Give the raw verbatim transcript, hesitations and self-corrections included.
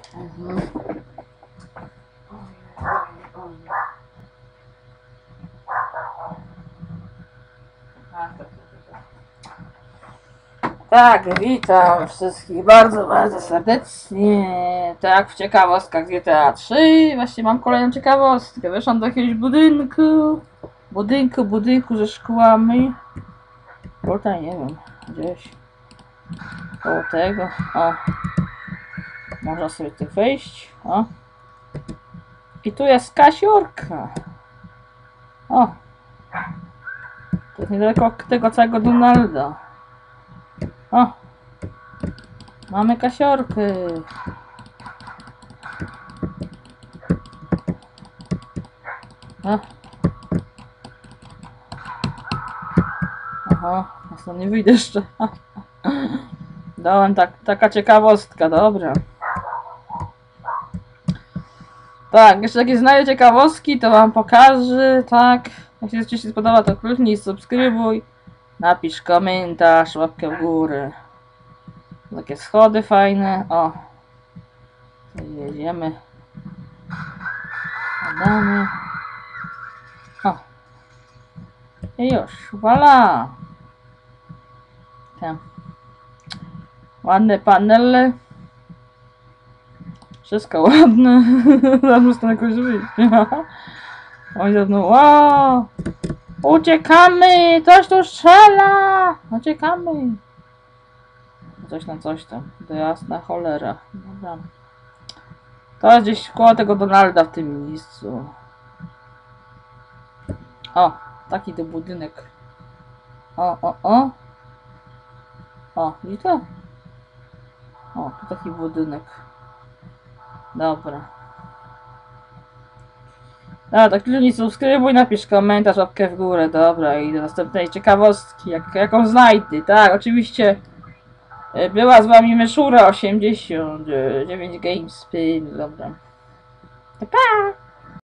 Mhm. Tak, witam wszystkich bardzo, bardzo serdecznie. Tak, w ciekawostkach G T A trzy. Właśnie mam kolejną ciekawostkę. Weszłam do jakiegoś budynku. Budynku, budynku ze szkłami. Tutaj, nie wiem, gdzieś koło tego. O. Można sobie tu wejść. O. I tu jest kasiorka. O. To jest niedaleko tego całego Donalda. O. Mamy kasiorkę. O. Aha, ja nie wyjdę jeszcze. Dałem tak, taka ciekawostka, dobra. Tak, jeszcze jakieś znajdę ciekawostki, to wam pokażę, tak. Jeśli ci się spodoba, to kliknij, subskrybuj, napisz komentarz, łapkę w górę. Takie schody fajne, o. Jedziemy. Badamy. O. I już, voilà. Tam. Ładne panele. Wszystko ładne. Zaraz to jakoś wyjść. Oni ze mną, wow! Uciekamy! Coś tu strzela! Uciekamy! Coś tam, coś tam. To jasna cholera. Dobra. To jest gdzieś koło tego Donalda w tym miejscu. O! Taki to budynek. O, o, o! O, i to? O, tu taki budynek. Dobra. No, tak kliknij subskrybuj, napisz komentarz, łapkę w górę, dobra, i do następnej ciekawostki, jak, jaką znajdę, tak, oczywiście była z wami Myszura osiemdziesiąt dziewięć Games, dobra. Pa!